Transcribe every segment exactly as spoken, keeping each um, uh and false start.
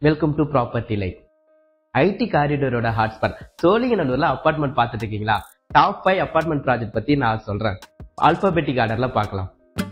Welcome to property life. IT காரிடோரோட hotspot சோழிங்கநல்லூர்ல apartment பார்த்துட்டு இருக்கீங்களா? டாப் ஃபைவ் அபார்ட்மெண்ட் ப்ராஜெக்ட் பத்தி நான் சொல்றேன். ஆல்பாபெட்டிக் ஆர்டர்ல பார்க்கலாம்.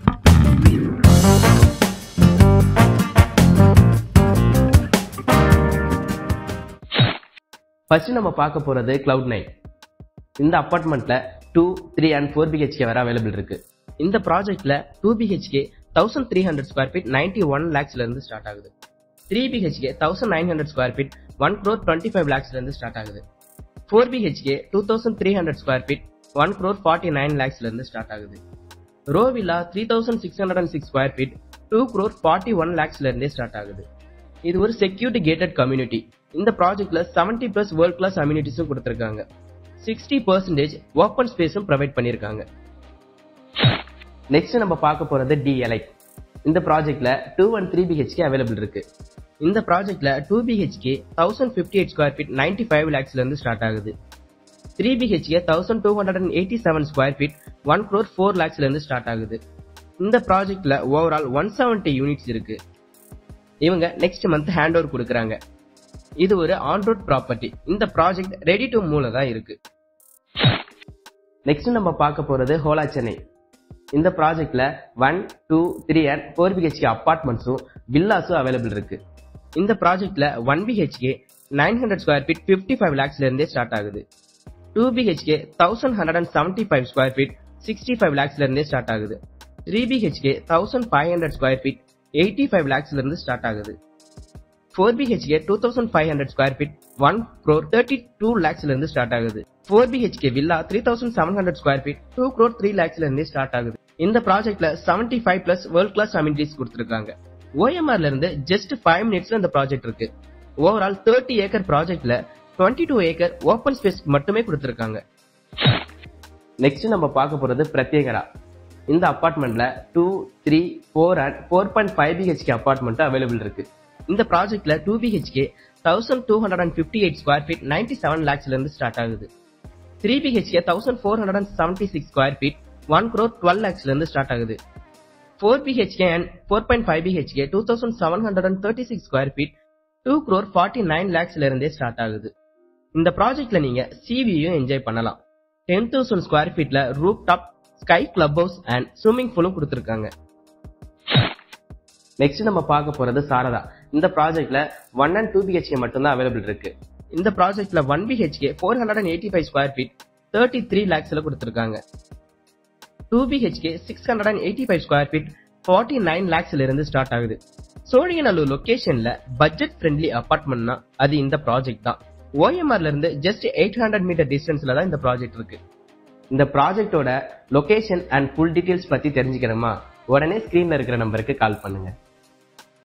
ஃபர்ஸ்ட் நம்ம பார்க்க போறது கிளவுட் நைன். இந்த அபார்ட்மெண்ட்ல two three and four BHK வர அவைலபிள் இருக்கு. இந்த ப்ராஜெக்ட்ல two BHK thousand three hundred square feet ninety one லேக்ஸ்ல இருந்து ஸ்டார்ட் ஆகுது. Three BHK thousand nine hundred square feet one crore twenty five லேக்ஸ்ல இருந்து ஸ்டார்ட் ஆகுது. Four BHK two thousand three hundred square feet one crore forty nine லேக்ஸ்ல இருந்து start ஆகுது. Row villa three thousand six hundred six square feet two crore forty one லேக்ஸ்ல இருந்தே start ஆகுது. இது ஒரு செக்யூரிட்டி கேட்டட் கம்யூனிட்டி. இந்த ப்ராஜெக்ட்ல செவன்டி பிளஸ் வேர்ல்ட் கிளாஸ் அம்யூனிட்டிஸும் கொடுத்திருக்காங்க. சிக்ஸ்டி பர்சன்டேஜ் ஓப்பன் ஸ்பேஸும் ப்ரொவைட் பண்ணிருக்காங்க. நெக்ஸ்ட் நம்ம பார்க்க போறது டிஎல்ஐ. இந்த ப்ராஜெக்ட்ல two and three BHK available இருக்கு. இந்த ப்ராஜெக்ட்ல two BHK thousand fifty eight square feet ninety five லேக்ஸ்ல இருந்து ஸ்டார்ட் ஆகுது. Three BHK thousand two hundred eighty seven square feet one crore four லேக்ஸ்ல இருந்து ஸ்டார்ட் ஆகுது. இந்த ப்ராஜெக்ட்ல ஓவரால் ஒன் செவன்டி யூனிட்ஸ் இருக்கு. இவங்க நெக்ஸ்ட் மந்த் ஹேண்ட் ஓவர் கொடுக்கறாங்க. இது ஒரு ஆன் ரோட் ப்ராப்பர்ட்டி. இந்த ப்ராஜெக்ட் ரெடி டு மூவ்ல தான் இருக்கு. நெக்ஸ்ட் நம்ம பார்க்க போறது ஹோலா சென்னை. இந்த ப்ராஜெக்ட்ல one two three and four BHK அபார்ட்மெண்ட்ஸும் வில்லாஸும் அவைலபிள் இருக்கு. இந்த ப்ராஜெக்ட்ல one BHK nine hundred square feet fifty five லேக்ஸ்ல இருந்தே ஸ்டார்ட் ஆகுது. Two BHK thousand hundred and seventy five square feet sixty five லேக்ஸ்ல இருந்தே ஸ்டார்ட் ஆகுது. Three BHK thousand five hundred square feet eighty five லேக்ஸ்ல இருந்து ஸ்டார்ட் ஆகுது. Four BHK two thousand five hundred square feet one crore thirty two லேக்ஸ்ல இருந்து start ஆகுது. Four BHK villa three thousand seven hundred square feet two crore three லேக்ஸ்ல இருந்தே start ஆகுது. இந்த ப்ராஜெக்ட்ல seventy five plus world class amenities கொடுத்திருக்காங்க. ஓஎம்ஆர்ல இருந்து ஜஸ்ட் ஃபைவ் மினிட்ஸ்ல இந்த ப்ராஜெக்ட் இருக்கு. ஓவரால் தேர்ட்டி ஏக்கர் ப்ராஜெக்ட்ல twenty two acre open space மட்டுமே கொடுத்திருக்காங்க. நெக்ஸ்ட் நம்ம பார்க்க போறது பிரத்யேகரா. இந்த அபார்ட்மெண்ட்ல two three four and four point five BHK apartment available இருக்கு. இந்த ப்ராஜெக்ட்ல two BHK thousand two hundred fifty eight square feet ninety seven லேக்ஸ்ல இருந்து ஸ்டார்ட் ஆகுது. Three BHK thousand four hundred seventy six square feet one crore twelve லேக்ஸ்ல இருந்து start ஆகுது. Four BHK and four point five BHK two thousand seven hundred thirty six square feet two crore forty nine லேக்ஸ்ல இருந்தே start ஆகுது. இந்த ப்ராஜெக்ட்ல நீங்க சிவியும் என்ஜாய் பண்ணலாம். டென் தௌசண்ட் ஸ்கொயர் ஃபீட்ல roof top sky club house and swimming பூலும் கொடுத்திருக்காங்க. நெக்ஸ்ட் நம்ம பார்க்க போறது சாரதா. இந்த ப்ராஜெக்ட்ல ஒன் அண்ட் டூ பிஹெச்கே மட்டும் தான் அவைலபிள் இருக்கு. இந்த ப்ராஜெக்ட்ல one BHK four hundred eighty five square feet thirty three லேக்ஸ்ல கொடுத்திருக்காங்க. Two BHK six hundred eighty five square feet forty nine லேக்ஸ்ல இருந்து ஸ்டார்ட் ஆகுது. சோழிங்கநல்லூர் லொகேஷன்ல பட்ஜெட் ஃப்ரெண்ட்லி அபார்ட்மெண்ட்னா அது இந்த ப்ராஜெக்ட் தான். ஓஎம்ஆர்ல இருந்து ஜஸ்ட் எயிட் ஹண்ட்ரட் மீட்டர் டிஸ்டன்ஸ்ல தான் இந்த ப்ராஜெக்ட் இருக்கு. இந்த ப்ராஜெக்டோட லொகேஷன் அண்ட் ஃபுல் டீடைல்ஸ் பத்தி தெரிஞ்சுக்கணுமா? உடனே ஸ்கிரீன்ல இருக்கிற நம்பருக்கு கால் பண்ணுங்க.